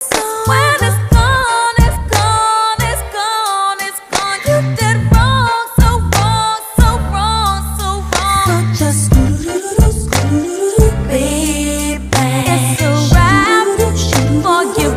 When it's gone, it's gone, it's gone, it's gone. You did wrong, so wrong, so wrong, so wrong. So just